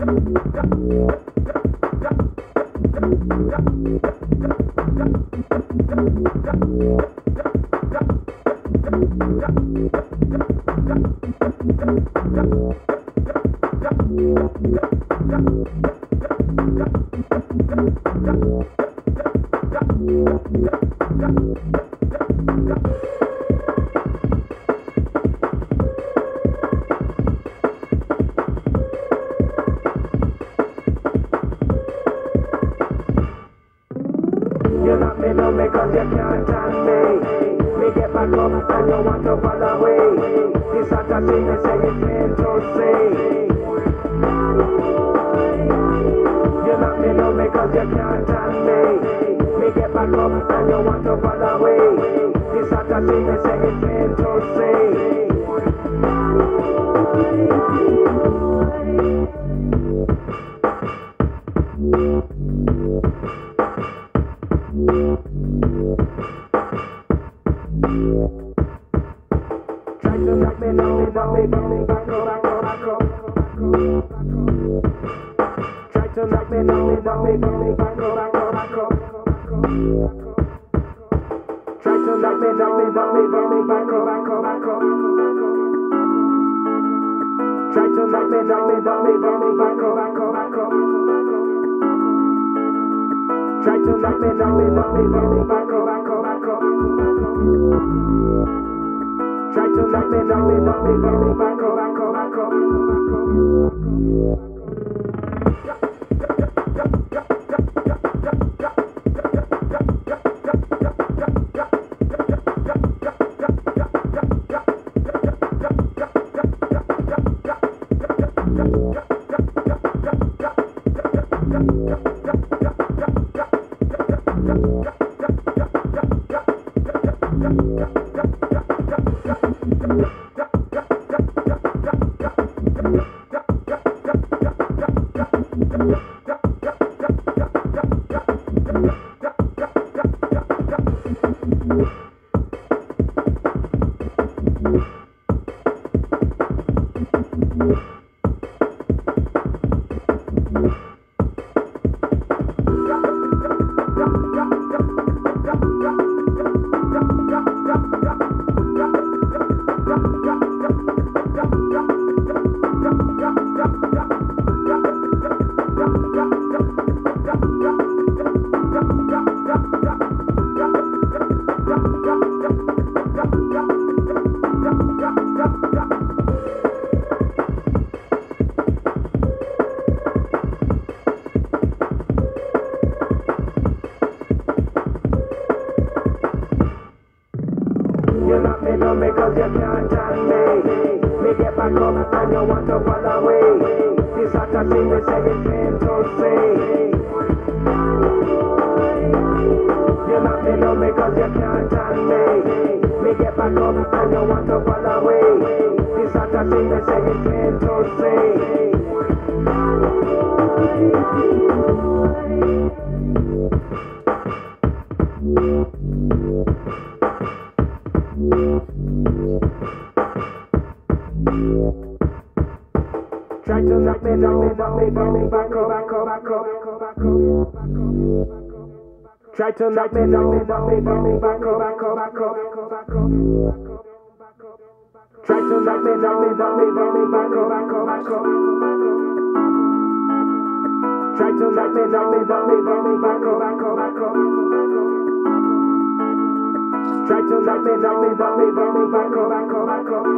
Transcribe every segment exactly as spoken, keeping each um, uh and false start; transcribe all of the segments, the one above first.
Try to knock me down, me down, me down, me back up, back up, back up, back up. Try to knock me down, me down, me down, me back up, back up, back up. Try to knock me down, me down, me down, me back up, back up, back up. Try to knock me down, me down, me down, me back up, back up, back up.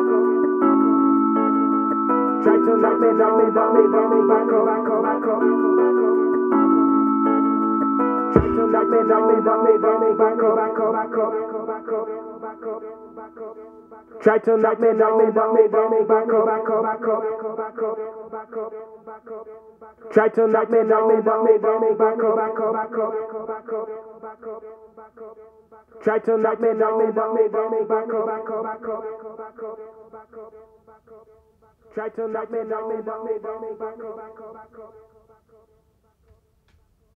Try to knock me down, me down, me down, me back up, back up, back up. Try to knock me down, me down, me down, me back up, back up, back up, back up, back up, back up. Try to knock me down, me down, me down, me back up, back up, back up, back up, back up, back up. Try to knock me down, me down, me down, me back up, back up, back up, back up, back up, back up. Try to knock me down, me down, me down, me back up, back up, back up, back up, back up, back up. Try to knock me down, me down, me down, me back up, back up, back up.